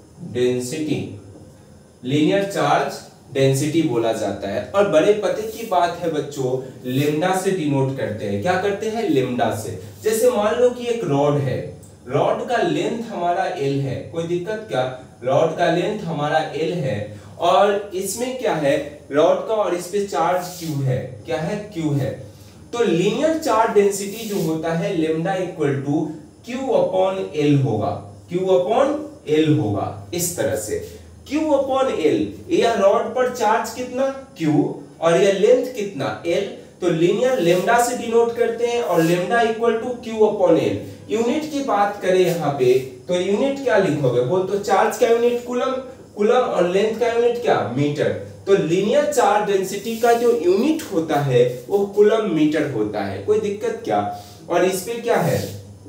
density बोला जाता है। और बड़े पते की बात है बच्चों, लेमडा से डिनोट करते हैं। क्या करते हैं, लेमडा से। जैसे मान लो कि एक रॉड है, रॉड का लेंथ हमारा एल है, कोई दिक्कत क्या, रॉड का लेंथ हमारा एल है और इसमें क्या है, रॉड का और इस पे चार्ज क्यू है, क्या है, क्यू है। तो लीनियर चार्ज डेंसिटी जो होता है lambda equal to Q upon L होगा, क्यू अपॉन एल होगा। इस तरह से Q अपॉन एल, यह रॉड पर चार्ज कितना Q और यह लेंथ कितना L, तो लीनियर लेमडा से डिनोट करते हैं और lambda equal to Q upon L. Unit की बात करें यहाँ पे तो यूनिट क्या लिखोगे, बोल तो चार्ज का यूनिट कूलम, कूलम और लेंथ का यूनिट क्या, मीटर। तो लीनियर चार्ज डेंसिटी का जो यूनिट होता है वो कूलम मीटर होता है, कोई दिक्कत क्या। और इस पे क्या है,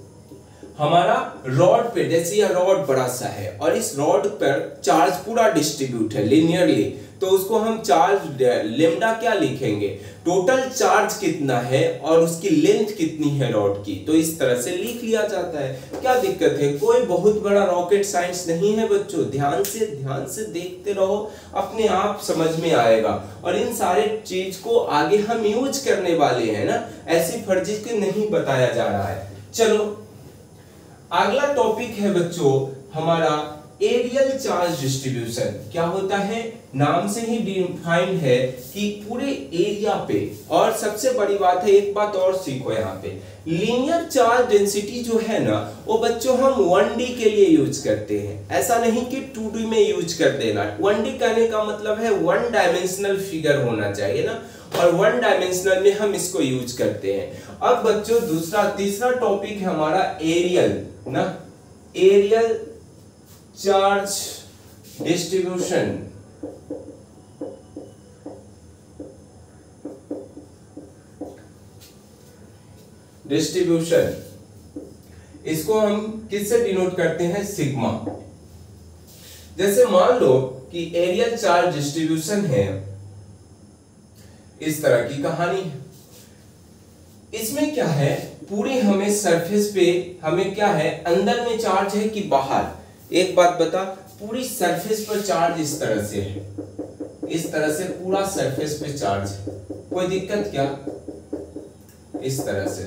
हमारा रॉड पे, जैसे यह रॉड बड़ा सा है और इस रॉड पर चार्ज पूरा डिस्ट्रीब्यूट है लीनियरली, तो उसको हम चार्ज लेमडा क्या लिखेंगे, टोटल चार्ज कितना है और उसकी लेंथ कितनी है रॉड की, तो इस तरह से लिख लिया जाता है। क्या दिक्कत है, कोई बहुत बड़ा रॉकेट साइंस नहीं है बच्चों, ध्यान से देखते रहो, अपने आप समझ में आएगा। और इन सारे चीज को आगे हम यूज करने वाले हैं ना, ऐसी फर्जी के नहीं बताया जा रहा है। चलो अगला टॉपिक है बच्चों हमारा एरियल चार्ज डिस्ट्रीब्यूशन। क्या होता है, नाम से ही डिफाइंड है कि पूरे एरिया पे, और सबसे बड़ी बात है एक बात और सीखो यहाँ पे, लीनियर चार्ज डेंसिटी जो है ना वो बच्चों हम 1D के लिए यूज करते हैं, ऐसा नहीं कि 2D में यूज कर देना। 1D कहने का मतलब है 1 डायमेंशनल फिगर होना चाहिए ना, और 1 डायमेंशनल में हम इसको यूज करते हैं। अब बच्चों तीसरा टॉपिक है हमारा एरियल ना, एरियल चार्ज डिस्ट्रीब्यूशन। इसको हम किससे डिनोट करते हैं, सिग्मा। जैसे मान लो कि एरियल चार्ज डिस्ट्रीब्यूशन है, इस तरह की कहानी है। इसमें क्या है, पूरी हमें सरफेस पे हमें क्या है, अंदर में चार्ज है कि बाहर, एक बात बता, पूरी सरफेस पर चार्ज इस तरह से है, इस तरह से पूरा सरफेस पे चार्ज है, कोई दिक्कत क्या, इस तरह से।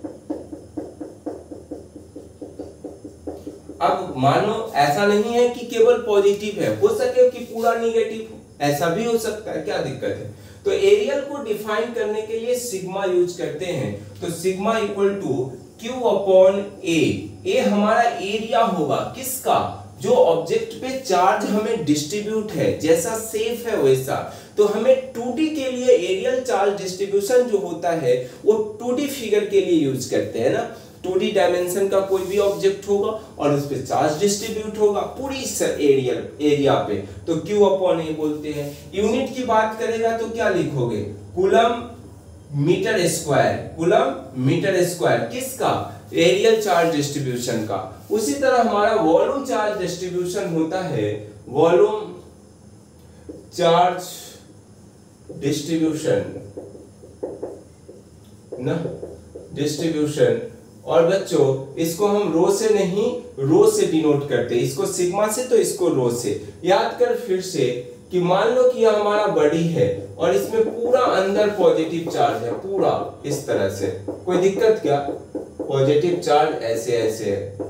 अब मानो ऐसा नहीं है कि केवल पॉजिटिव है, हो सके कि पूरा निगेटिव हो, ऐसा भी हो सकता है, क्या दिक्कत है। तो एरियल को डिफाइन करने के लिए सिग्मा यूज करते हैं, तो sigma equal to Q upon A हमारा एरिया होगा, किसका, जो ऑब्जेक्ट पे चार्ज हमें डिस्ट्रीब्यूट है, जैसा सेफ है वैसा। तो हमें 2D के लिए एरियल चार्ज डिस्ट्रीब्यूशन जो होता है वो 2D फिगर के लिए यूज करते हैं ना, 2D डायमेंशन का कोई भी ऑब्जेक्ट होगा और उस पे चार्ज डिस्ट्रीब्यूट होगा पूरी एरिया पे, तो Q अपॉन ए बोलते हैं। यूनिट की बात करेगा तो क्या लिखोगे, coulomb metre square, coulomb metre square, किसका, एरियल चार्ज डिस्ट्रीब्यूशन का। उसी तरह हमारा वॉल्यूम चार्ज डिस्ट्रीब्यूशन होता है, वॉल्यूम चार्ज डिस्ट्रीब्यूशन ना, डिस्ट्रीब्यूशन, और बच्चों इसको हम रो से नहीं, रो से डिनोट करते हैं, इसको सिग्मा से, तो इसको रो से। याद कर फिर से कि मान लो कि यह हमारा बॉडी है और इसमें पूरा अंदर पॉजिटिव चार्ज है, पूरा इस तरह से, कोई दिक्कत क्या? पॉजिटिव चार्ज ऐसे ऐसे है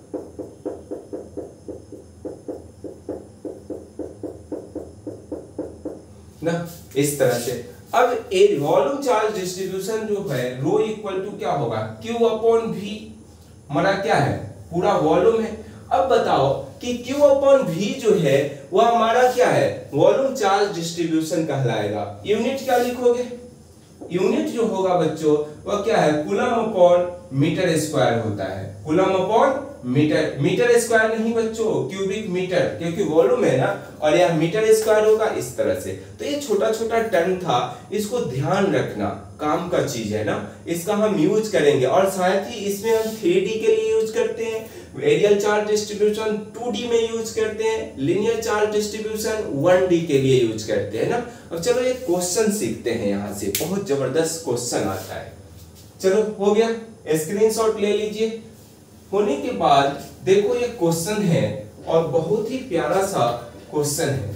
ना, इस तरह से। अब एक वॉल्यूम चार्ज डिस्ट्रीब्यूशन जो है रो इक्वल टू क्या होगा? Q upon V। हमारा क्या है? पूरा वॉल्यूम है। अब बताओ कि Q अपॉन V जो है वह हमारा क्या है? वॉल्यूम चार्ज डिस्ट्रीब्यूशन कहलाएगा। यूनिट क्या लिखोगे? यूनिट जो होगा बच्चों वह क्या है? कूलम अपॉन मीटर स्क्वायर होता है। Coulomb upon metre, metre square नहीं बच्चों, क्यूबिक मीटर, क्योंकि वॉल्यूम है ना, और यह मीटर स्क्वायर होगा इस तरह से। तो ये छोटा छोटा टर्म था, इसको ध्यान रखना, काम का चीज है ना, इसका हम यूज करेंगे। और साथ ही इसमें हम 3D के लिए यूज करते हैं, रेडियल चार्ज डिस्ट्रीब्यूशन 2D में यूज करते हैं, लिनियर चार्ज डिस्ट्रीब्यूशन 1D के लिए यूज करते हैं ना। अब चलो एक क्वेश्चन सीखते हैं, यहाँ से बहुत जबरदस्त क्वेश्चन आता है। चलो हो गया, स्क्रीनशॉट ले लीजिए। होने के बाद देखो ये क्वेश्चन है और बहुत ही प्यारा सा क्वेश्चन है।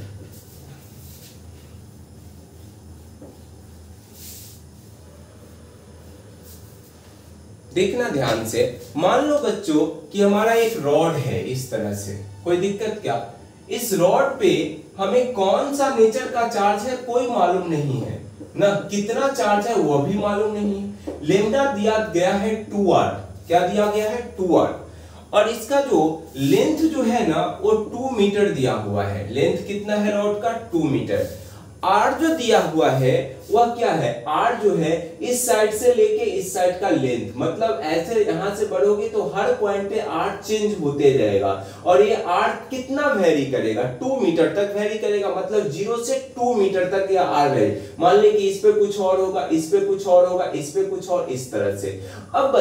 देखना ध्यान से। मान लो बच्चों कि हमारा एक रॉड है इस तरह से, कोई दिक्कत क्या? इस रॉड पे हमें कौन सा नेचर का चार्ज है कोई मालूम नहीं है ना, कितना चार्ज है वो भी मालूम नहीं है। लेमडा दिया गया है 2r, क्या दिया गया है? 2r। और इसका जो लेंथ जो है ना वो 2 मीटर दिया हुआ है। लेंथ कितना है रॉड का? 2 मीटर। आर जो दिया हुआ है वह क्या है? आर जो है इस साइड से लेके इस साइड का लेंथ, मतलब ऐसे यहां से बढ़ोगे तो हर पॉइंट पे आर चेंज होते जाएगा। और ये आर कितना वेरी करेगा? 2 मीटर तक वेरी करेगा, मतलब 0 से 2 मीटर तक यह आर वेरी। मान ले कि इस पे कुछ और होगा, इस पे कुछ और होगा, इस पे कुछ और, इस तरह से। अब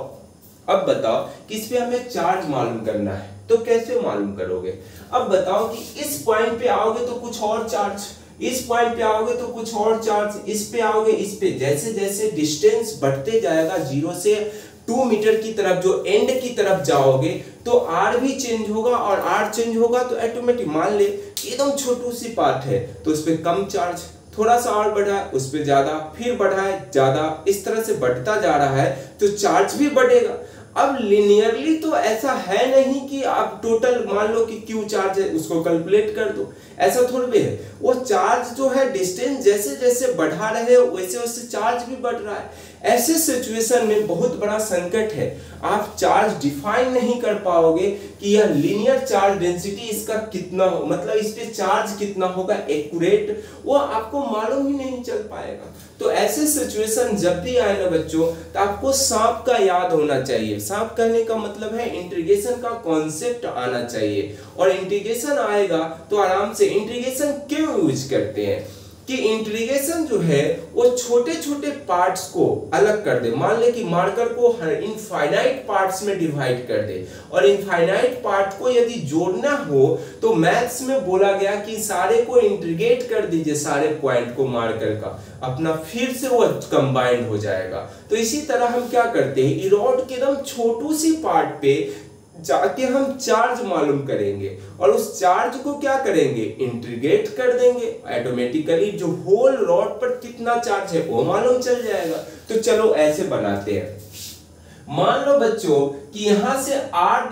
बताओ कि इस पे हमें चार्ज मालूम करना है, तो कैसे मालूम करोगे? अब बताओ कि इस पॉइंट पे आओगे तो कुछ और चार्ज, इस पॉइंट पे आओगे तो कुछ और चार्ज, इस पे आओगे, इस पे, जैसे जैसे डिस्टेंस बढ़ते जाएगा 0 से 2 मीटर की तरफ, जो एंड की तरफ जाओगे तो आर भी चेंज होगा, और आर चेंज होगा तो ऑटोमेटिक, मान ले एकदम छोटू सी पार्ट है तो उस पे कम चार्ज, थोड़ा सा और बढ़ा है उस पे ज्यादा, फिर बढ़ा है ज्यादा, इस तरह से बढ़ता जा रहा है तो चार्ज भी बढ़ेगा। अब लिनियरली तो ऐसा है नहीं कि आप टोटल मान लो कि क्यू चार्ज है उसको कैलकुलेट कर दो, ऐसा थोड़ी है। वो चार्ज जो है डिस्टेंस जैसे जैसे बढ़ा रहे हो वैसे वैसे चार्ज भी बढ़ रहा है। ऐसे सिचुएशन में बहुत बड़ा संकट है, आप चार्ज डिफाइन नहीं कर पाओगे कि यह लीनियर चार्ज डेंसिटी इसका कितना हो, मतलब इस पे चार्ज कितना होगा एक्यूरेट, वो आपको मालूम ही नहीं चल पाएगा। तो ऐसे सिचुएशन जब भी आए ना बच्चों, तो आपको सांप का याद होना चाहिए। सांप कहने का मतलब है इंटीग्रेशन का कॉन्सेप्ट आना चाहिए, और इंटीग्रेशन आएगा तो आराम से। इंटीग्रेशन क्यों यूज करते हैं कि इंटीग्रेशन जो है वो छोटे छोटे पार्ट्स को अलग कर दे। मान ले कि मार्कर को इनफाइनाइट पार्ट्स में डिवाइड कर दे, और इनफाइनाइट पार्ट को यदि जोड़ना हो तो मैथ्स में बोला गया कि सारे को इंटीग्रेट कर दीजिए, सारे पॉइंट को मार्कर का अपना, फिर से वो कंबाइंड हो जाएगा। तो इसी तरह हम क्या करते हैं, रॉड के एकदम छोटू सी पार्ट पे जाके हम चार्ज मालूम करेंगे, और उस चार्ज को क्या करेंगे, इंटीग्रेट कर देंगे। ऑटोमेटिकली जो होल रॉड पर कितना चार्ज है वो मालूम चल जाएगा। तो चलो ऐसे बनाते हैं। मान लो बच्चों कि यहां से r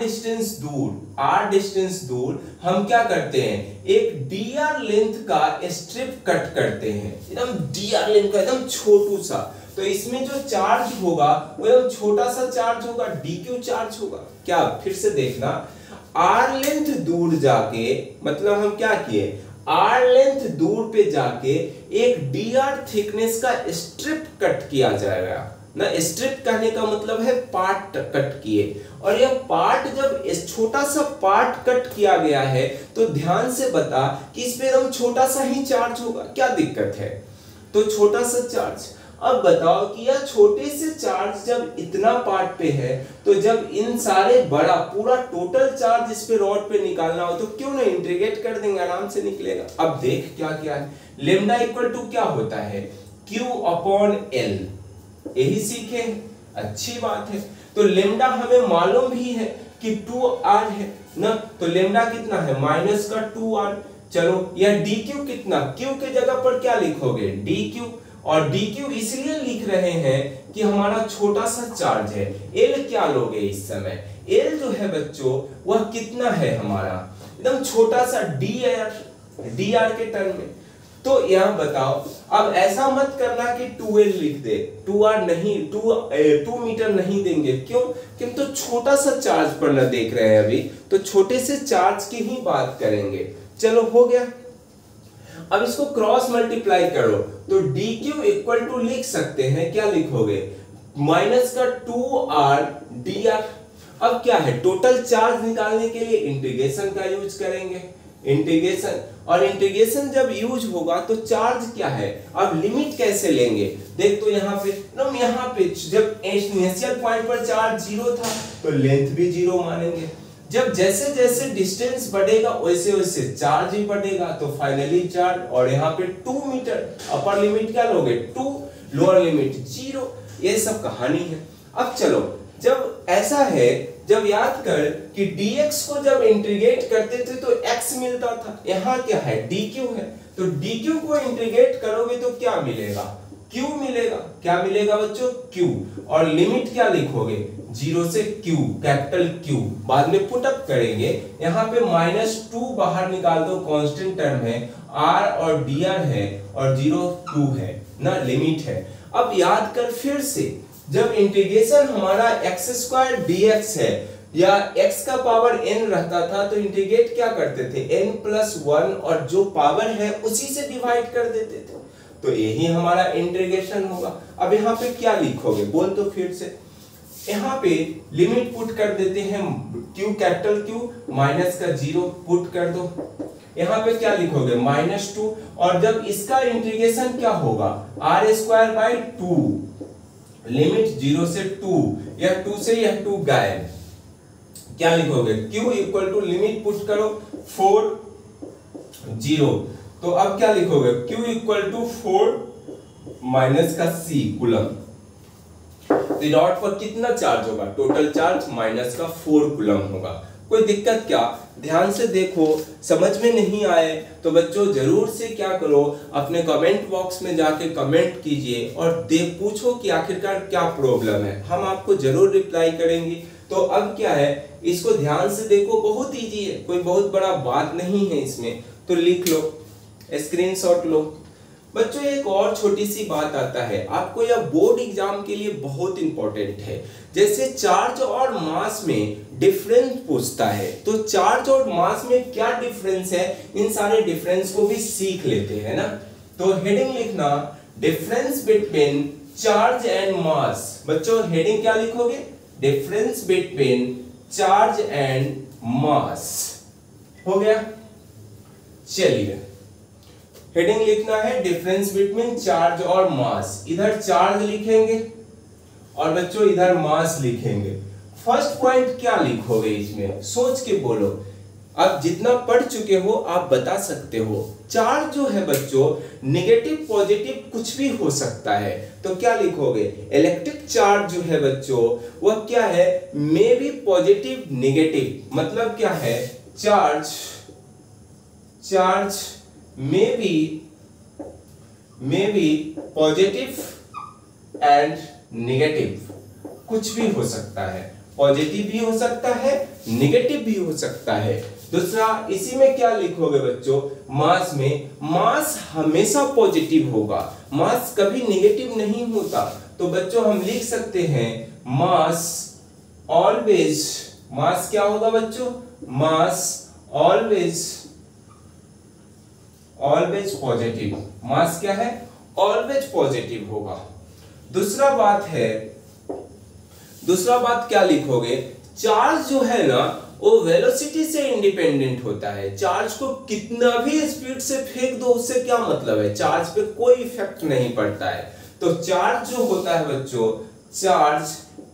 डिस्टेंस दूर हम क्या करते हैं, एक dr लेंथ का स्ट्रिप कट करते हैं, एकदम dr लेंथ का, एकदम छोटू सा। तो इसमें जो चार्ज होगा वो एकदम छोटा सा चार्ज होगा, dq चार्ज होगा। क्या, फिर से देखना, r लेंथ दूर जाके, मतलब हम क्या किए, r लेंथ दूर पे जाके एक dr थिकनेस का स्ट्रिप कट किया जाएगा ना। स्ट्रिप कहने का मतलब है पार्ट कट किए, और यह पार्ट जब छोटा सा पार्ट कट किया गया है तो ध्यान से बता कि इस पे एकदम छोटा सा ही चार्ज होगा, क्या दिक्कत है? तो छोटा सा चार्ज। अब बताओ कि यह छोटे से चार्ज जब इतना पार्ट पे है, तो जब इन सारे बड़ा पूरा टोटल चार्ज इस पे रॉड पे निकालना हो तो क्यों नहीं इंटीग्रेट कर देंगे, आराम से निकलेगा। अब देख क्या क्या है, लेमडा इक्वल टू क्या होता है, Q अपॉन L, यही सीखे, अच्छी बात है। तो लेमडा हमें मालूम भी है कि 2r है ना, तो लेमडा कितना है माइनस का 2r। चलो यह dq कितना, q के जगह पर क्या लिखोगे dq, और dq इसलिए लिख रहे हैं कि हमारा छोटा सा चार्ज है। l क्या लोगे इस समय, l जो है बच्चों वह कितना है हमारा एकदम छोटा सा dr के टर्म में। तो यह बताओ, अब ऐसा मत करना कि 2l लिख दे, 2r नहीं, 2 मीटर नहीं देंगे, क्यों, क्यों तो छोटा सा चार्ज पर ना देख रहे हैं अभी, तो छोटे से चार्ज की ही बात करेंगे। चलो हो गया। अब इसको क्रॉस मल्टीप्लाई करो तो dq इक्वल टू लिख सकते हैं, क्या लिखोगे माइनस का 2r dr। अब क्या है, टोटल चार्ज निकालने के लिए इंटीग्रेशन का यूज करेंगे, इंटीग्रेशन, और इंटीग्रेशन जब यूज होगा तो चार्ज क्या है, अब लिमिट कैसे लेंगे, देख तो यहाँ पे जब इनिशियल पॉइंट पर चार्ज 0 था तो लेंथ भी 0 मानेंगे, जब जैसे जैसे डिस्टेंस बढ़ेगा वैसे वैसे चार्ज भी बढ़ेगा, तो फाइनली चार्ज, और यहाँ पे 2 मीटर, अपर लिमिट क्या लोगे 2, लोअर लिमिट 0, ये सब कहानी है। अब चलो, जब ऐसा है, जब याद कर कि dx को जब इंटीग्रेट करते थे तो x मिलता था, यहाँ क्या है dq है, तो dq को इंटीग्रेट करोगे तो क्या मिलेगा q मिलेगा, क्या मिलेगा बच्चों q, और लिमिट क्या लिखोगे 0 से q, कैपिटल Q, बाद में पुट अप करेंगे, यहाँ पे -2 बाहर निकाल दो, कांस्टेंट टर्म है, r और dr है और 0 2 है ना, लिमिट है। अब याद कर फिर से, जब इंटीग्रेशन हमारा x² dx है या x का पावर n रहता था तो इंटीग्रेट क्या करते थे n+1, और जो पावर है उसी से डिवाइड कर देते थे, तो यही हमारा इंटीग्रेशन होगा। अब यहाँ पे क्या लिखोगे बोल तो फिर से, यहाँ पे लिमिट पुट कर देते हैं q, कैपिटल Q, माइनस का 0 पुट कर दो, यहाँ पे क्या लिखोगे -2, और जब इसका इंटीग्रेशन क्या होगा r²/2, लिमिट 0 से 2, यह 2 से यह 2 गायब, क्या लिखोगे q equal to limit put करो 4 0, तो अब क्या लिखोगे q इक्वल टू 4 माइनस का c कूलम, तो डॉट पर कितना चार्ज होगा, टोटल चार्ज माइनस का 4 कूलम होगा। कोई दिक्कत क्या, ध्यान से देखो, समझ में नहीं आए तो बच्चों जरूर से क्या करो, अपने कमेंट बॉक्स में जाके कमेंट कीजिए और पूछो कि आखिरकार क्या प्रॉब्लम है, हम आपको जरूर रिप्लाई करेंगे। तो अब क्या है, इसको ध्यान से देखो, बहुत इजी है, कोई बहुत बड़ा बात नहीं है इसमें, तो लिख लो, स्क्रीनशॉट लो। बच्चों एक और छोटी सी बात आता है, आपको यह बोर्ड एग्जाम के लिए बहुत इंपॉर्टेंट है, जैसे चार्ज और मास में डिफरेंस पूछता है, तो चार्ज और मास में क्या डिफरेंस है, इन सारे डिफरेंस को भी सीख लेते हैं ना। तो हेडिंग लिखना difference between charge and mass, बच्चों हेडिंग क्या लिखोगे, difference between charge and mass, हो गया। चलिए हेडिंग लिखना है डिफरेंस बिटवीन चार्ज और मास, इधर चार्ज लिखेंगे और बच्चों इधर मास लिखेंगे। फर्स्ट पॉइंट क्या लिखोगे इसमें, सोच के बोलो, आप जितना पढ़ चुके हो आप बता सकते हो। चार्ज जो है बच्चों नेगेटिव पॉजिटिव कुछ भी हो सकता है, तो क्या लिखोगे, इलेक्ट्रिक चार्ज जो है बच्चों वह क्या है, मे बी पॉजिटिव नेगेटिव, मतलब क्या है, charge may be positive and negative, कुछ भी हो सकता है, पॉजिटिव भी हो सकता है, नेगेटिव भी हो सकता है। दूसरा इसी में क्या लिखोगे बच्चों, मास में, मास हमेशा पॉजिटिव होगा, मास कभी नेगेटिव नहीं होता, तो बच्चों हम लिख सकते हैं मास ऑलवेज, मास क्या होगा बच्चों, मास ऑलवेज पॉजिटिव, मास क्या है, ऑलवेज पॉजिटिव होगा। दूसरा बात क्या लिखोगे, चार्ज जो है ना वो वेलोसिटी से इंडिपेंडेंट होता है, चार्ज को कितना भी स्पीड से फेंक दो उससे क्या मतलब है, चार्ज पे कोई इफेक्ट नहीं पड़ता है। तो चार्ज जो होता है बच्चों, charge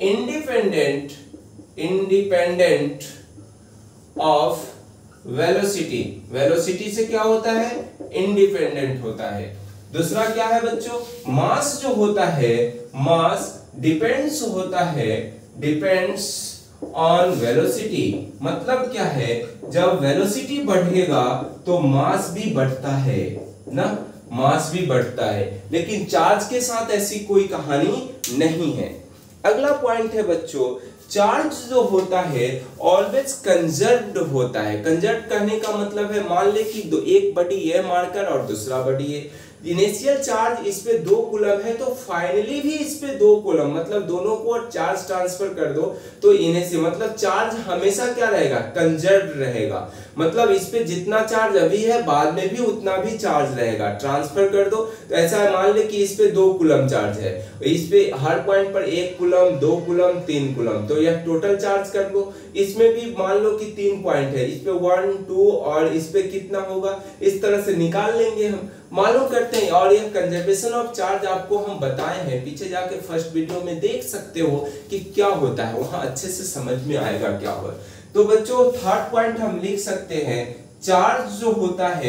independent of velocity, velocity से क्या होता है, इंडिपेंडेंट होता है। दूसरा क्या है बच्चों, मास जो होता है, मास डिपेंड्स होता है डिपेंड्स ऑन वेलोसिटी। मतलब क्या है, जब वेलोसिटी बढ़ेगा तो मास भी बढ़ता है ना, मास भी बढ़ता है, लेकिन चार्ज के साथ ऐसी कोई कहानी नहीं है। अगला पॉइंट है बच्चों, चार्ज जो होता है ऑलवेज कंजर्व्ड होता है। कंजर्व करने का मतलब है, मान ले कि एक बटी ये मार्कर और दूसरा बटी ये, इनिशियल चार्ज इस पे 2 कूलम है तो फाइनली भी इस पे 2 कूलम, मतलब दोनों को चार्ज ट्रांसफर कर दो तो इनिशियल मतलब चार्ज हमेशा क्या रहेगा, कंजर्व्ड रहेगा। मतलब इस पे जितना चार्ज अभी है बाद में भी उतना भी चार्ज रहेगा, ट्रांसफर कर दो तो ऐसा है, मान ले कि इस पे 2 कूलम चार्ज है, इस पे हर पॉइंट पर 1 कूलम 2 कूलम 3 कूलम, तो यह टोटल चार्ज कर लो। इसमें भी मान लो कि 3 पॉइंट है, इस पे 1 2 और इस पे कितना होगा, इस तरह से निकाल लेंगे हम, मालूम करते हैं। और यह कंजर्वेशन ऑफ चार्ज आपको हम बताए हैं, पीछे जाके फर्स्ट वीडियो में देख सकते हो कि क्या होता है, वहां अच्छे से समझ में आएगा क्या हो। तो बच्चों थर्ड पॉइंट हम लिख सकते हैं, चार्ज जो होता है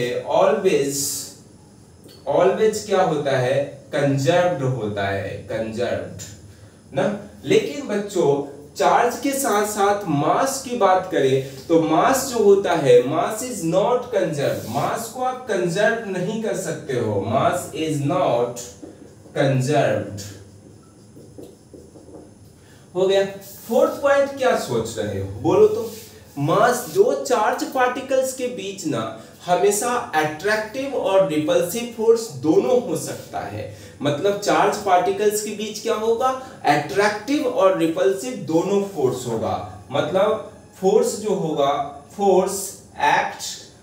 ऑलवेज क्या होता है, कंजर्व्ड होता है, कंजर्व्ड ना। लेकिन बच्चों चार्ज के साथ साथ मास की बात करें तो मास जो होता है, mass is not conserve, mass को आप कंजर्व नहीं कर सकते हो, मास इज नॉट कंजर्व्ड। हो गया। फोर्थ पॉइंट क्या सोच रहे हो, बोलो तो। मास जो चार्ज पार्टिकल्स के बीच ना हमेशा अट्रैक्टिव और रिपल्सिव फोर्स दोनों हो सकता है। मतलब चार्ज पार्टिकल्स के बीच क्या होगा, अट्रैक्टिव और रिपल्सिव दोनों फोर्स होगा। मतलब फोर्स जो होगा, force act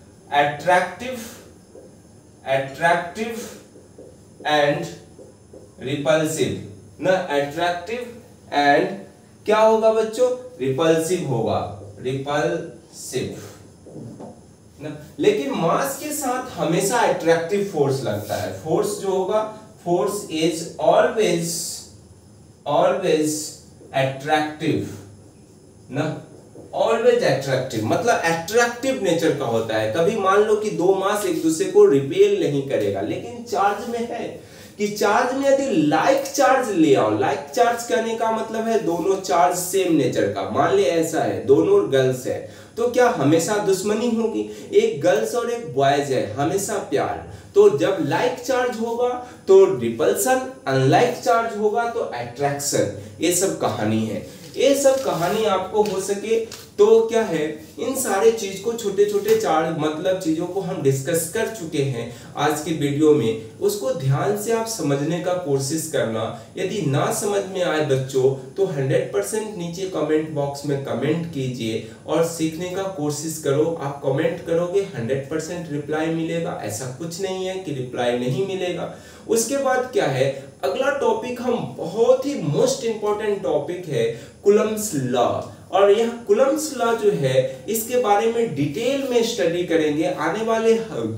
attractive and repulsive ना, अट्रैक्टिव एंड क्या होगा बच्चों, रिपल्सिव होगा, रिपल्सिव ना। लेकिन मास के साथ हमेशा अट्रैक्टिव फोर्स लगता है। फोर्स जो होगा, फोर्स इज ऑलवेज अट्रैक्टिव ना, ऑलवेज अट्रैक्टिव मतलब अट्रैक्टिव नेचर का होता है। कभी मान लो कि 2 मास एक दूसरे को रिपेल नहीं करेगा, लेकिन चार्ज में है कि चार्ज में यदि लाइक चार्ज ले आओ, लाइक चार्ज करने का मतलब है दोनों चार्ज सेम नेचर का, मान ले ऐसा है दोनों गर्ल्स है तो क्या हमेशा दुश्मनी होगी, एक गर्ल्स और एक बॉयज है हमेशा प्यार। तो जब लाइक चार्ज होगा तो रिपल्सन, अनलाइक चार्ज होगा तो अट्रैक्शन। ये सब कहानी है, ये सब कहानी आपको हो सके तो क्या है, इन सारे चीज को छोटे छोटे चार्ज मतलब चीजों को हम डिस्कस कर चुके हैं आज की वीडियो में, उसको ध्यान से आप समझने का कोशिश करना। यदि ना समझ में आए बच्चों तो 100% नीचे कमेंट बॉक्स में कमेंट कीजिए और सीखने का कोशिश करो। आप कमेंट करोगे 100% रिप्लाई मिलेगा, ऐसा कुछ नहीं है कि रिप्लाई नहीं मिलेगा। उसके बाद क्या है, अगला टॉपिक हम बहुत ही मोस्ट इंपॉर्टेंट टॉपिक है कूलम्स लॉ। और यह कूलम्स लॉ जो है इसके बारे में डिटेल में स्टडी करेंगे आने वाले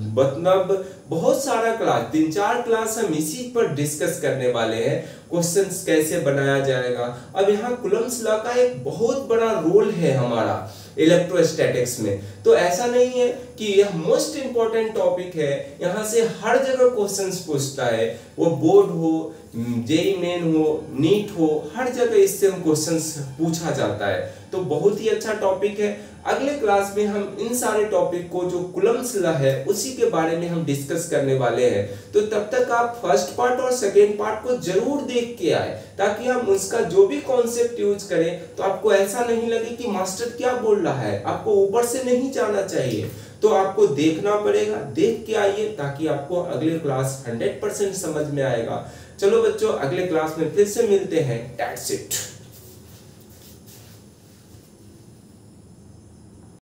मतलब बहुत सारा क्लास, 3-4 क्लास हम इसी पर डिस्कस करने वाले हैं। क्वेश्चंस कैसे बनाया जाएगा। अब यहाँ कूलम्स लॉ का एक बहुत बड़ा रोल है हमारा इलेक्ट्रोस्टैटिक्स में, तो ऐसा नहीं है कि यह मोस्ट इंपॉर्टेंट टॉपिक है, यहाँ से हर जगह क्वेश्चंस पूछता है, वो बोर्ड हो, जेईई मेन हो, नीट हो, हर जगह इससे हम क्वेश्चंस पूछा जाता है। तो बहुत ही अच्छा टॉपिक है। अगले क्लास में हम इन सारे टॉपिक को जो कूलम्स लॉ है उसी के बारे में हम डिस्कस करने वाले हैं। तो तब तक आप फर्स्ट पार्ट और सेकेंड पार्ट को जरूर देख के आए, ताकि हम उसका जो भी कॉन्सेप्ट यूज करें तो आपको ऐसा नहीं लगे कि मास्टर क्या बोल रहा है, आपको ऊपर से नहीं जाना चाहिए। तो आपको देखना पड़ेगा, देख के आइए ताकि आपको अगले क्लास 100% समझ में आएगा। चलो बच्चों, अगले क्लास में फिर से मिलते हैं। That's it.